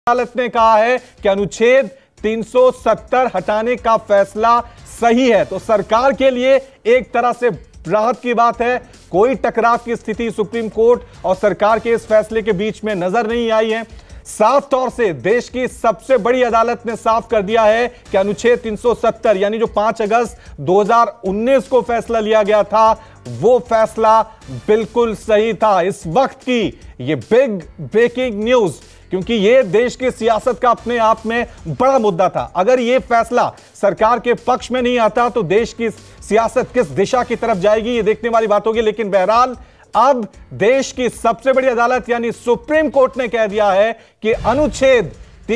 अदालत ने कहा है कि अनुच्छेद 370 हटाने का फैसला सही है। तो सरकार के लिए एक तरह से राहत की बात है। कोई टकराव की स्थिति सुप्रीम कोर्ट और सरकार के इस फैसले के बीच में नजर नहीं आई है। साफ तौर से देश की सबसे बड़ी अदालत ने साफ कर दिया है कि अनुच्छेद 370 यानी जो 5 अगस्त 2019 को फैसला लिया गया था वो फैसला बिल्कुल सही था। इस वक्त की ये बिग ब्रेकिंग न्यूज, क्योंकि ये देश की सियासत का अपने आप में बड़ा मुद्दा था। अगर ये फैसला सरकार के पक्ष में नहीं आता तो देश की सियासत किस दिशा की तरफ जाएगी ये देखने वाली बात होगी। लेकिन बहरहाल अब देश की सबसे बड़ी अदालत यानी सुप्रीम कोर्ट ने कह दिया है कि अनुच्छेद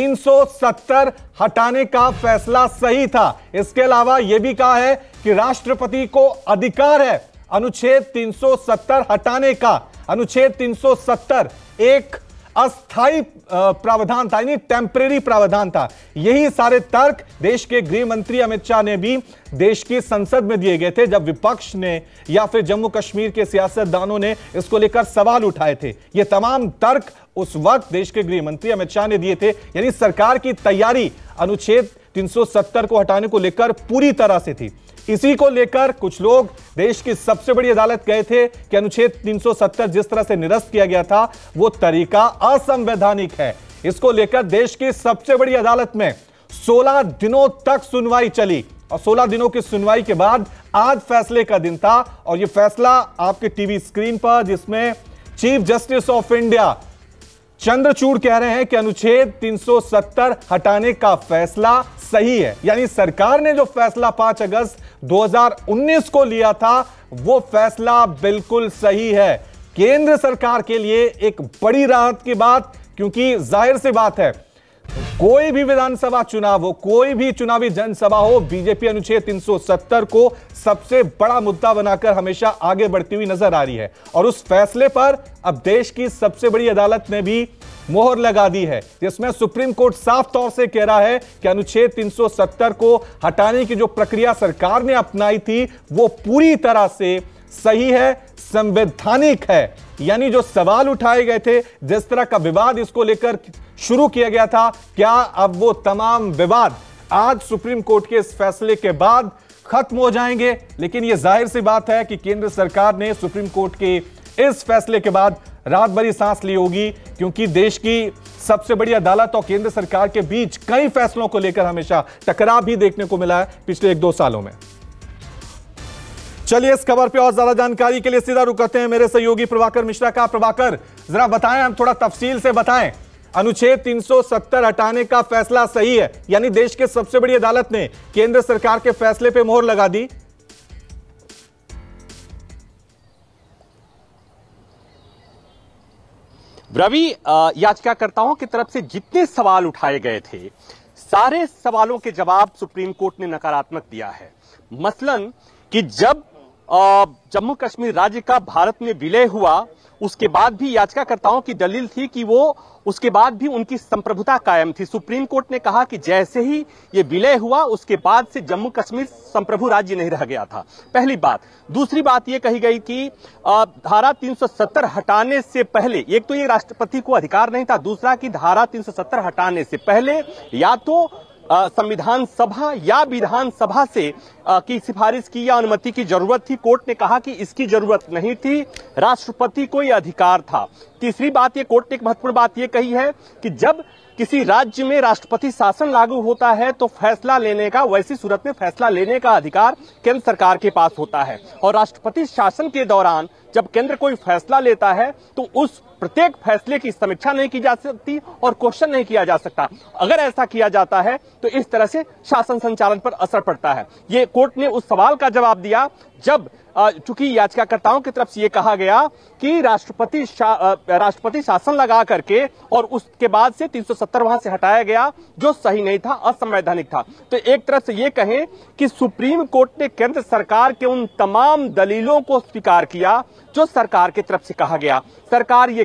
370 हटाने का फैसला सही था। इसके अलावा यह भी कहा है कि राष्ट्रपति को अधिकार है अनुच्छेद 370 हटाने का। अनुच्छेद 370 एक अस्थाई प्रावधान था, यानी टेम्परेरी प्रावधान था। यही सारे तर्क देश के गृह मंत्री अमित शाह ने भी देश की संसद में दिए गए थे जब विपक्ष ने या फिर जम्मू कश्मीर के सियासतदानों ने इसको लेकर सवाल उठाए थे। ये तमाम तर्क उस वक्त देश के गृह मंत्री अमित शाह ने दिए थे। यानी सरकार की तैयारी अनुच्छेद 370 को हटाने को लेकर पूरी तरह से थी। इसी को लेकर कुछ लोग देश की सबसे बड़ी अदालत गए थे कि अनुच्छेद 370 जिस तरह से निरस्त किया गया था वो तरीका असंवैधानिक है। इसको लेकर देश की सबसे बड़ी अदालत में 16 दिनों तक सुनवाई चली और 16 दिनों की सुनवाई के बाद आज फैसले का दिन था। और यह फैसला आपके टीवी स्क्रीन पर, जिसमें chief justice of India Chandrachud कह रहे हैं कि अनुच्छेद 370 हटाने का फैसला सही है। यानी सरकार ने जो फैसला 5 अगस्त 2019 को लिया था वो फैसला बिल्कुल सही है। केंद्र सरकार के लिए एक बड़ी राहत की बात, क्योंकि जाहिर सी बात है कोई भी विधानसभा चुनाव हो, कोई भी चुनावी जनसभा हो, बीजेपी अनुच्छेद 370 को सबसे बड़ा मुद्दा बनाकर हमेशा आगे बढ़ती हुई नजर आ रही है। और उस फैसले पर अब देश की सबसे बड़ी अदालत ने भी मोहर लगा दी है, जिसमें सुप्रीम कोर्ट साफ तौर से कह रहा है कि अनुच्छेद 370 को हटाने की जो प्रक्रिया सरकार ने अपनाई थी वो पूरी तरह से सही है, संवैधानिक है। यानी जो सवाल उठाए गए थे, जिस तरह का विवाद इसको लेकर शुरू किया गया था, क्या अब वो तमाम विवाद आज सुप्रीम कोर्ट के इस फैसले के बाद खत्म हो जाएंगे? लेकिन यह जाहिर सी बात है कि केंद्र सरकार ने सुप्रीम कोर्ट के इस फैसले के बाद रात भरी सांस ली होगी, क्योंकि देश की सबसे बड़ी अदालत और केंद्र सरकार के बीच कई फैसलों को लेकर हमेशा टकराव भी देखने को मिला है पिछले 1-2 सालों में। चलिए इस खबर पे और ज्यादा जानकारी के लिए सीधा रुक करते हैं मेरे सहयोगी प्रभाकर मिश्रा का। प्रभाकर, जरा बताएं, हम थोड़ा तफसील से बताएं, अनुच्छेद 370 हटाने का फैसला सही है, यानी देश के सबसे बड़ी अदालत ने केंद्र सरकार के फैसले पे मोहर लगा दी। रवि, याचिकाकर्ताओं की तरफ से जितने सवाल उठाए गए थे सारे सवालों के जवाब सुप्रीम कोर्ट ने नकारात्मक दिया है। मसलन कि जब जम्मू कश्मीर राज्य का भारत में विलय हुआ उसके बाद भी याचिकाकर्ताओं की दलील थी कि वो उसके बाद भी उनकी संप्रभुता कायम थी। सुप्रीम कोर्ट ने कहा कि जैसे ही ये विलय हुआ उसके बाद से जम्मू कश्मीर संप्रभु राज्य नहीं रह गया था, पहली बात। दूसरी बात ये कही गई कि धारा 370 हटाने से पहले, एक तो ये राष्ट्रपति को अधिकार नहीं था, दूसरा कि धारा 370 हटाने से पहले या तो संविधान सभा या विधानसभा से की सिफारिश की या अनुमति की जरूरत थी। कोर्ट ने कहा कि इसकी जरूरत नहीं थी, राष्ट्रपति को यह अधिकार था। तीसरी बात, ये कोर्ट ने एक महत्वपूर्ण बात यह कही है कि जब किसी राज्य में राष्ट्रपति शासन लागू होता है तो फैसला लेने का, वैसी सूरत में फैसला लेने का अधिकार केंद्र सरकार के पास होता है। और राष्ट्रपति शासन के दौरान जब केंद्र कोई फैसला लेता है तो उस प्रत्येक फैसले की समीक्षा नहीं की जा सकती और क्वेश्चन नहीं किया जा सकता। अगर ऐसा किया जाता है तो इस तरह से शासन संचालन पर असर पड़ता है। ये कोर्ट ने उस सवाल का जवाब दिया जब चूंकि याचिकाकर्ताओं की तरफ से यह कहा गया कि राष्ट्रपति शासन लगा करके और उसके बाद से 370 वहां से हटाया गया, जो सही नहीं था, असंवैधानिक था। तो एक तरफ से यह कहें कि सुप्रीम कोर्ट ने केंद्र सरकार के उन तमाम दलीलों को स्वीकार किया जो सरकार की तरफ से कहा गया। सरकार ये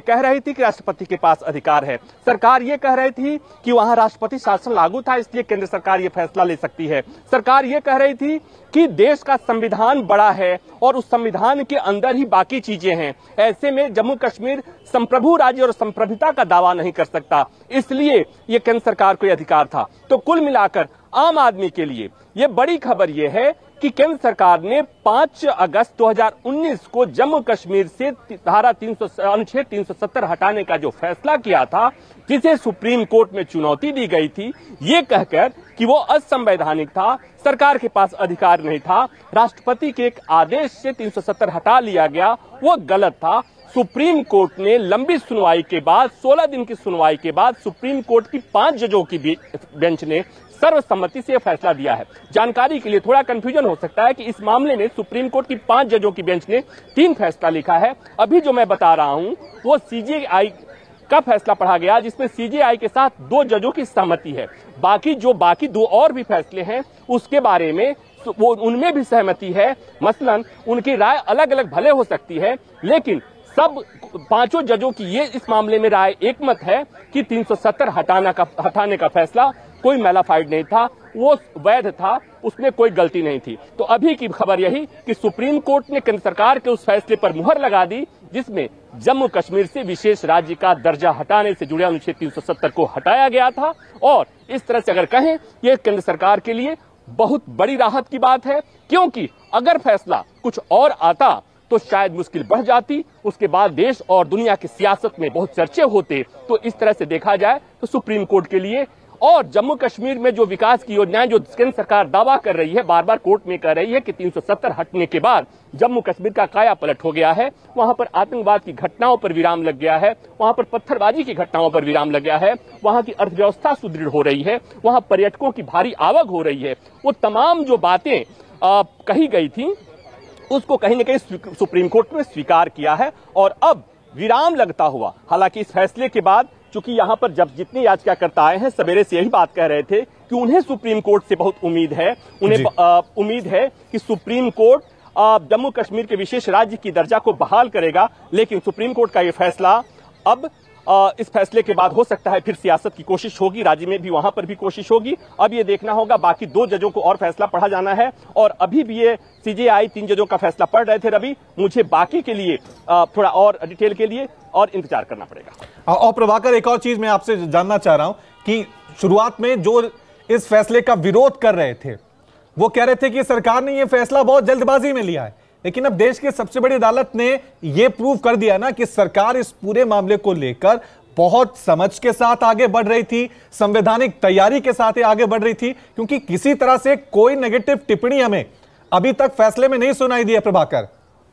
कह रही थी कि राष्ट्रपति के पास अधिकार है, सरकार ये कह रही थी कि वहां राष्ट्रपति शासन लागू था इसलिए केंद्र सरकार ये फैसला ले सकती है, सरकार ये कह रही थी कि देश का संविधान बड़ा है और उस संविधान के अंदर ही बाकी चीजें हैं, ऐसे में जम्मू कश्मीर संप्रभु राज्य और संप्रभुता का दावा नहीं कर सकता, इसलिए ये केंद्र सरकार को अधिकार था। तो कुल मिलाकर आम आदमी के लिए ये बड़ी खबर ये है कि केंद्र सरकार ने 5 अगस्त 2019 को जम्मू कश्मीर से धारा अनुच्छेद 370 हटाने का जो फैसला किया था, जिसे सुप्रीम कोर्ट में चुनौती दी गई थी, ये कहकर कि वो असंवैधानिक था, सरकार के पास अधिकार नहीं था, राष्ट्रपति के एक आदेश से 370 हटा लिया गया, वो गलत था। सुप्रीम कोर्ट ने लंबी सुनवाई के बाद 16 दिन की सुनवाई के बाद सुप्रीम कोर्ट की 5 जजों की बेंच ने सर्वसम्मति से यह फैसला दिया है। जानकारी के लिए थोड़ा कंफ्यूजन हो सकता है कि इस मामले में सुप्रीम कोर्ट की 5 जजों की बेंच ने 3 फैसला लिखा है। अभी जो मैं बता रहा हूं वो सीजेआई का फैसला पढ़ा गया, जिसमें सीजेआई के साथ 2 जजों की सहमति है। बाकी 2 और भी फैसले हैं उसके बारे में वो उनमें भी सहमति है। मसलन उनकी राय अलग अलग भले हो सकती है, लेकिन सब 5 जजों की ये इस मामले में राय एकमत है कि 370 हटाने का फैसला कोई मैलाफाइड नहीं था, वो वैध था, उसमें कोई गलती नहीं थी। तो अभी की खबर यही कि सुप्रीम कोर्ट ने केंद्र सरकार के उस फैसले पर मुहर लगा दी, जिसमें जम्मू कश्मीर से विशेष राज्य का दर्जा हटाने से जुड़े अनुच्छेद 370 को हटाया गया था। और इस तरह से अगर कहें, यह केंद्र सरकार के लिए बहुत बड़ी राहत की बात है, क्योंकि अगर फैसला कुछ और आता तो शायद मुश्किल बढ़ जाती, उसके बाद देश और दुनिया की सियासत में बहुत चर्चे होते। तो इस तरह से देखा जाए तो सुप्रीम कोर्ट के लिए और जम्मू कश्मीर में जो विकास की योजनाएं जो केंद्र सरकार दावा कर रही है, बार बार कोर्ट में कह रही है कि 370 हटने के बाद जम्मू कश्मीर का काया पलट हो गया है, वहां पर आतंकवाद की घटनाओं पर विराम लग गया है, वहां पर पत्थरबाजी की घटनाओं पर विराम लग गया है, वहां की अर्थव्यवस्था सुदृढ़ हो रही है, वहां पर्यटकों की भारी आवक हो रही है। वो तमाम जो बातें कही गई थी उसको कहीं न कहीं सुप्रीम कोर्ट ने स्वीकार किया है। और अब विराम लगता हुआ, हालांकि इस फैसले के बाद चूंकि यहां पर जब जितने याचिकाकर्ता आए हैं सवेरे से यही बात कह रहे थे कि उन्हें सुप्रीम कोर्ट से बहुत उम्मीद है, उन्हें उम्मीद है कि सुप्रीम कोर्ट जम्मू कश्मीर के विशेष राज्य की दर्जा को बहाल करेगा। लेकिन सुप्रीम कोर्ट का यह फैसला अब इस फैसले के बाद हो सकता है फिर सियासत की कोशिश होगी, राज्य में भी वहां पर भी कोशिश होगी। अब ये देखना होगा, बाकी 2 जजों को और फैसला पढ़ा जाना है। और अभी भी ये सीजेआई 3 जजों का फैसला पढ़ रहे थे रवि, मुझे बाकी के लिए थोड़ा और डिटेल के लिए और इंतजार करना पड़ेगा। और प्रभाकर, एक और चीज मैं आपसे जानना चाह रहा हूं कि शुरुआत में जो इस फैसले का विरोध कर रहे थे वो कह रहे थे कि सरकार ने यह फैसला बहुत जल्दबाजी में लिया है, लेकिन अब देश की सबसे बड़ी अदालत ने यह प्रूव कर दिया ना कि सरकार इस पूरे मामले को लेकर बहुत समझ के साथ आगे बढ़ रही थी, संवैधानिक तैयारी के साथ आगे बढ़ रही थी, क्योंकि किसी तरह से कोई नेगेटिव टिप्पणी हमें अभी तक फैसले में नहीं सुनाई दी है। प्रभाकर,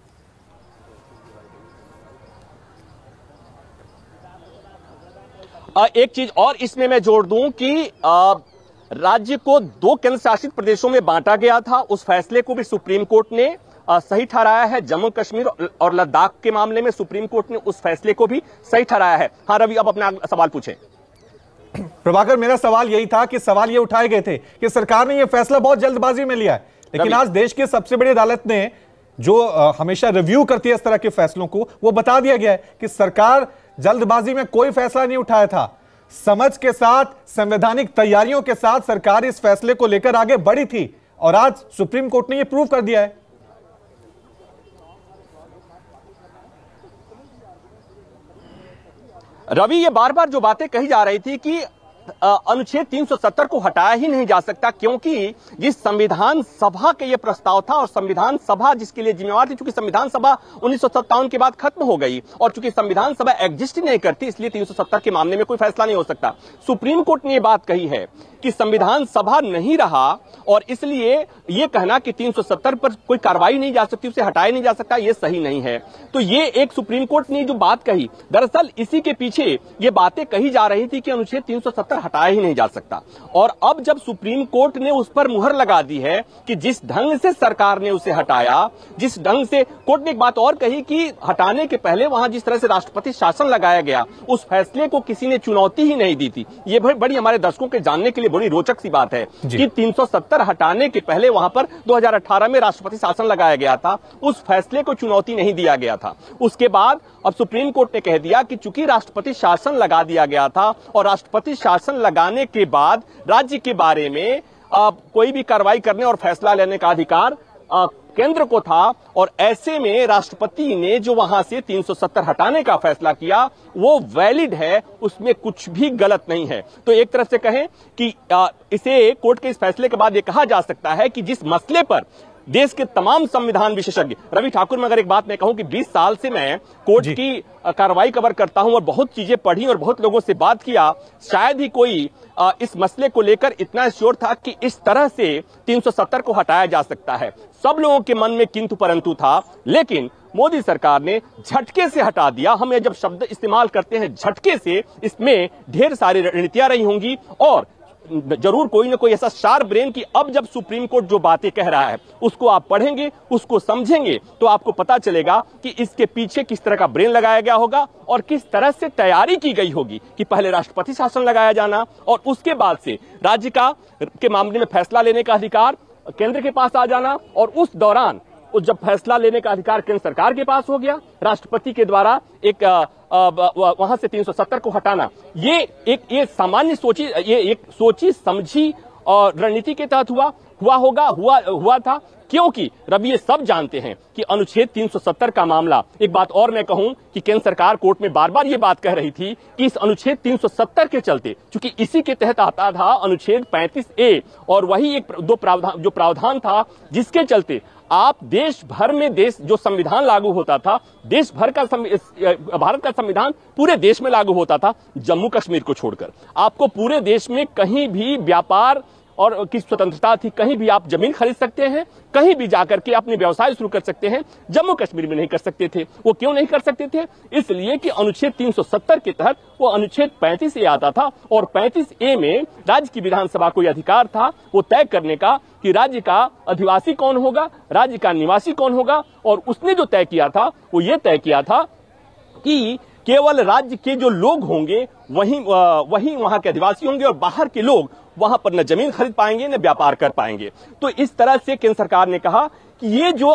एक चीज और इसमें मैं जोड़ दूं कि राज्य को 2 केंद्र शासित प्रदेशों में बांटा गया था, उस फैसले को भी सुप्रीम कोर्ट ने सही ठहराया है। जम्मू कश्मीर और लद्दाख के मामले में सुप्रीम कोर्ट ने उस फैसले को भी सही ठहराया है। हाँ रवि, अब अपना सवाल पूछें। प्रभाकर, मेरा सवाल यही था कि सवाल ये उठाए गए थे कि सरकार ने यह फैसला बहुत जल्दबाजी में लिया है, लेकिन आज देश की सबसे बड़ी अदालत ने जो हमेशा रिव्यू करती है इस तरह के फैसलों को, वो बता दिया गया है कि सरकार जल्दबाजी में कोई फैसला नहीं उठाया था, समझ के साथ, संवैधानिक तैयारियों के साथ सरकार इस फैसले को लेकर आगे बढ़ी थी। और आज सुप्रीम कोर्ट ने यह प्रूव कर दिया है। रवि, ये बार बार जो बातें कही जा रही थी कि अनुच्छेद 370 को हटाया ही नहीं जा सकता, क्योंकि जिस संविधान सभा के ये प्रस्ताव था और संविधान सभा जिसके लिए जिम्मेवार थी, चूंकि संविधान सभा 1957 के बाद खत्म हो गई और चूंकि संविधान सभा एग्जिस्ट नहीं करती, इसलिए 370 के मामले में कोई फैसला नहीं हो सकता। सुप्रीम कोर्ट ने यह बात कही है कि संविधान सभा नहीं रहा और इसलिए यह कहना कि 370 पर कोई कार्रवाई नहीं जा सकती, उसे हटाया नहीं जा सकता, यह सही नहीं है। तो ये एक सुप्रीम कोर्ट ने जो बात कही, दरअसल इसी के पीछे ये बातें कही जा रही थी कि अनुच्छेद 370 370 हटाया ही नहीं जा सकता। और अब जब सुप्रीम कोर्ट ने उस पर मुहर लगा दी है कि जिस ढंग से सरकार ने उसे हटाया, जिस ढंग से कोर्ट ने एक बात और कही कि हटाने के पहले वहां जिस तरह से राष्ट्रपति शासन लगाया गया, उस फैसले को किसी ने चुनौती ही नहीं दी थी। ये बड़ी हमारे दर्शकों के जानने के लिए बड़ी रोचक सी बात है कि 370 हटाने के पहले वहां पर 2018 में राष्ट्रपति शासन लगाया गया था, उस फैसले को चुनौती नहीं दिया गया था। उसके बाद अब सुप्रीम कोर्ट ने कह दिया कि चूंकि राष्ट्रपति शासन लगा दिया गया था और राष्ट्रपति शासन लगाने के बाद राज्य के बारे में कोई भी कार्रवाई करने और फैसला लेने का अधिकार केंद्र को था, और ऐसे में राष्ट्रपति ने जो वहां से 370 हटाने का फैसला किया वो वैलिड है, उसमें कुछ भी गलत नहीं है। तो एक तरह से कहें कि इसे कोर्ट के इस फैसले के बाद ये कहा जा सकता है कि जिस मसले पर देश के तमाम संविधान विशेषज्ञ, रवि ठाकुर में अगर एक बात मैं कहूं कि 20 साल से मैं कोर्ट की कार्रवाई कवर करता हूं और बहुत चीजें पढ़ी और बहुत लोगों से बात किया, शायद ही कोई इस मसले को लेकर इतना श्योर था कि इस तरह से 370 को हटाया जा सकता है। सब लोगों के मन में किंतु परंतु था, लेकिन मोदी सरकार ने झटके से हटा दिया। हम ये जब शब्द इस्तेमाल करते हैं झटके से, इसमें ढेर सारी रणनीतियां रही होंगी और जरूर कोई ना कोई ऐसा शार्प ब्रेन कि अब जब सुप्रीम कोर्ट जो बातें कह रहा है उसको आप पढ़ेंगे, उसको समझेंगे, तो आपको पता चलेगा कि इसके पीछे किस तरह का ब्रेन लगाया गया होगा और किस तरह से तैयारी की गई होगी कि पहले राष्ट्रपति शासन लगाया जाना और उसके बाद से राज्य के मामले में फैसला लेने का अधिकार केंद्र के पास आ जाना, और उस दौरान जब फैसला लेने का अधिकार केंद्र सरकार के पास हो गया, राष्ट्रपति के द्वारा एक वहां से 370 को हटाना, ये सामान्य सोची समझी और रणनीति के तहत हुआ था। क्योंकि रवि ये सब जानते हैं कि अनुच्छेद 370 का मामला, एक बात और मैं कहूं कि केंद्र सरकार कोर्ट में बार बार ये बात कह रही थी कि इस अनुच्छेद 370 के चलते, चूंकि इसी के तहत आता था अनुच्छेद 35A, और वही एक जो प्रावधान था जिसके चलते आप देश भर में जो संविधान लागू होता था, देश भर का भारत का संविधान पूरे देश में लागू होता था, जम्मू कश्मीर को छोड़कर आपको पूरे देश में कहीं भी व्यापार और की स्वतंत्रता थी, कहीं भी आप जमीन खरीद सकते हैं, कहीं भी जाकर के अपने व्यवसाय शुरू कर सकते हैं। जम्मू कश्मीर में नहीं कर सकते थे। वो क्यों नहीं कर सकते थे? इसलिए कि अनुच्छेद 370 के तहत वो अनुच्छेद 35A आता था, और 35A में राज्य की विधानसभा को अधिकार था वो तय करने का कि राज्य का अधिवासी कौन होगा, राज्य का निवासी कौन होगा, और उसने जो तय किया था वो ये तय किया था कि केवल राज्य के जो लोग होंगे वही वहां के अधिवासी होंगे, और बाहर के लोग वहां पर न जमीन खरीद पाएंगे न व्यापार कर पाएंगे। तो इस तरह से केंद्र सरकार ने कहा कि ये जो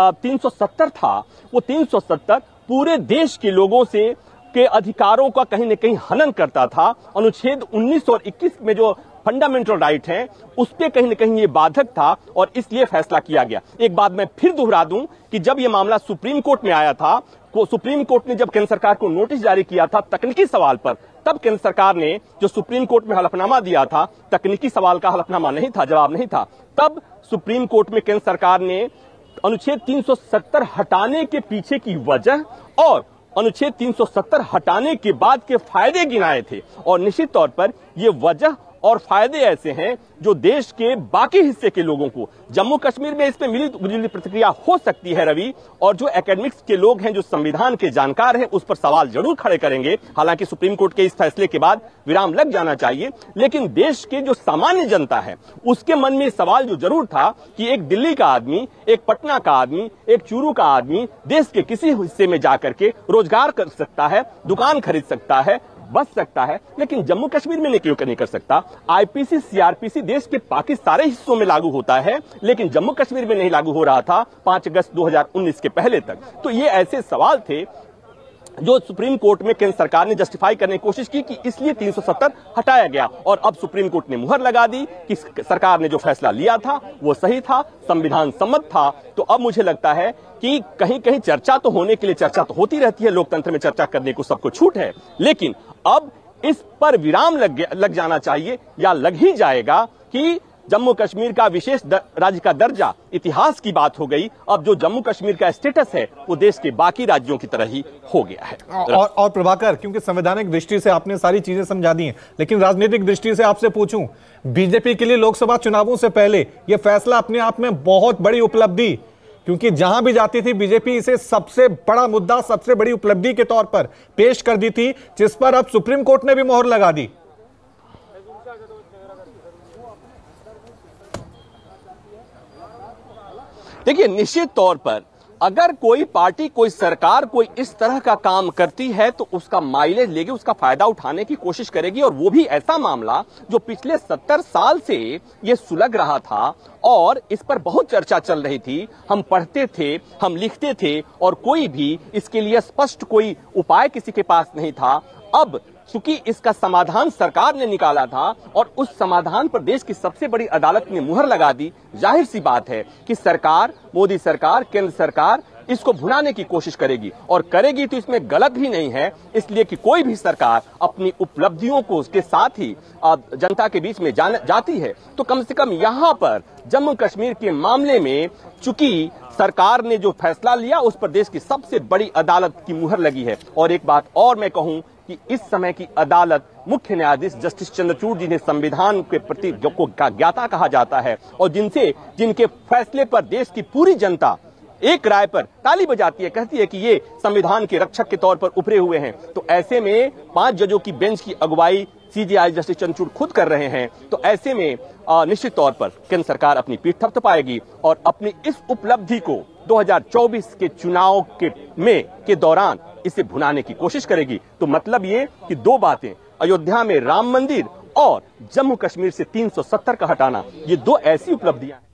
370 था वो 370 पूरे देश के लोगों के अधिकारों का कहीं न कहीं हनन करता था। अनुच्छेद 19 और 21 में जो फंडामेंटल राइट है उस पे कहीं न कहीं ये बाधक था, और इसलिए फैसला किया गया। एक बात मैं फिर दोहरा दूं कि जब ये मामला सुप्रीम कोर्ट में आया था, सुप्रीम कोर्ट ने जब केंद्र सरकार को नोटिस जारी किया था तकनीकी सवाल पर, तब केंद्र सरकार ने जो सुप्रीम कोर्ट में हलफनामा दिया था, तकनीकी सवाल का हलफनामा नहीं था, जवाब नहीं था, तब सुप्रीम कोर्ट में केंद्र सरकार ने अनुच्छेद 370 हटाने के पीछे की वजह और अनुच्छेद 370 हटाने के बाद के फायदे गिनाए थे। और निश्चित तौर पर ये वजह और फायदे ऐसे हैं जो देश के बाकी हिस्से के लोगों को, जम्मू कश्मीर में इस पे मिली प्रतिक्रिया हो सकती है रवि, और जो एकेडमिक्स के लोग हैं, जो संविधान के जानकार हैं, उस पर सवाल जरूर खड़े करेंगे। हालांकि सुप्रीम कोर्ट के इस फैसले के बाद विराम लग जाना चाहिए, लेकिन देश के जो सामान्य जनता है उसके मन में सवाल जो जरूर था कि एक दिल्ली का आदमी, एक पटना का आदमी, एक चूरू का आदमी देश के किसी हिस्से में जाकर के रोजगार कर सकता है, दुकान खरीद सकता है, बच सकता है, लेकिन जम्मू कश्मीर में क्यों नहीं कर सकता? आईपीसी सीआरपीसी देश के बाकी सारे हिस्सों में लागू होता है, लेकिन जम्मू कश्मीर में नहीं लागू हो रहा था 5 अगस्त 2019 के पहले तक। तो ये ऐसे सवाल थे जो सुप्रीम कोर्ट में केंद्र सरकार ने जस्टिफाई करने की कोशिश की कि इसलिए 370 हटाया गया, और अब सुप्रीम कोर्ट ने मुहर लगा दी कि सरकार ने जो फैसला लिया था वो सही था, संविधान सम्मत था। तो अब मुझे लगता है कि कहीं कहीं चर्चा तो होने के लिए चर्चा तो होती रहती है, लोकतंत्र में चर्चा करने को सबको छूट है, लेकिन अब इस पर विराम लग जाना चाहिए, या लग ही जाएगा कि जम्मू कश्मीर का विशेष राज्य का दर्जा इतिहास की बात हो गई। अब जो जम्मू कश्मीर का स्टेटस है वो देश के बाकी राज्यों की तरह ही हो गया है। और प्रभाकर, क्योंकि संवैधानिक दृष्टि से आपने सारी चीजें समझा दी हैं, लेकिन राजनीतिक दृष्टि से आपसे पूछूं, बीजेपी के लिए लोकसभा चुनावों से पहले यह फैसला अपने आप में बहुत बड़ी उपलब्धि, क्योंकि जहां भी जाती थी बीजेपी इसे सबसे बड़ा मुद्दा, सबसे बड़ी उपलब्धि के तौर पर पेश कर दी थी, जिस पर अब सुप्रीम कोर्ट ने भी मोहर लगा दी। देखिए, निश्चित तौर पर अगर कोई पार्टी, कोई सरकार कोई इस तरह का काम करती है तो उसका माइलेज लेगी, उसका फायदा उठाने की कोशिश करेगी, और वो भी ऐसा मामला जो पिछले 70 साल से ये सुलग रहा था और इस पर बहुत चर्चा चल रही थी। हम पढ़ते थे, हम लिखते थे और कोई भी इसके लिए स्पष्ट कोई उपाय किसी के पास नहीं था। अब चूंकि इसका समाधान सरकार ने निकाला था और उस समाधान पर देश की सबसे बड़ी अदालत ने मुहर लगा दी, जाहिर सी बात है कि सरकार, मोदी सरकार, केंद्र सरकार इसको भुनाने की कोशिश करेगी, और करेगी तो इसमें गलत भी नहीं है, इसलिए कि कोई भी सरकार अपनी उपलब्धियों को उसके साथ ही जनता के बीच में जाती है, तो कम से कम यहां पर जम्मू कश्मीर के मामले में चूंकि सरकार ने जो फैसला लिया उस पर देश की सबसे बड़ी अदालत की मुहर लगी है। और एक बात और मैं कहूं कि इस समय की अदालत, मुख्य न्यायाधीश जस्टिस चंद्रचूड़ जिन्हें संविधान के प्रति जो को ज्ञाता कहा जाता है और जिनके फैसले पर देश की पूरी जनता एक राय पर ताली बजाती है, कहती है कि ये संविधान के रक्षक के तौर पर उभरे हुए हैं, तो ऐसे में 5 जजों की बेंच की अगुवाई सीजेआई जस्टिस चंद्रचूड़ खुद कर रहे हैं। तो ऐसे में निश्चित तौर पर केंद्र सरकार अपनी पीठ थपथपाएगी और अपनी इस उपलब्धि को 2024 के चुनाव के दौरान इसे भुनाने की कोशिश करेगी। तो मतलब ये कि 2 बातें, अयोध्या में राम मंदिर और जम्मू कश्मीर से 370 का हटाना, ये 2 ऐसी उपलब्धियां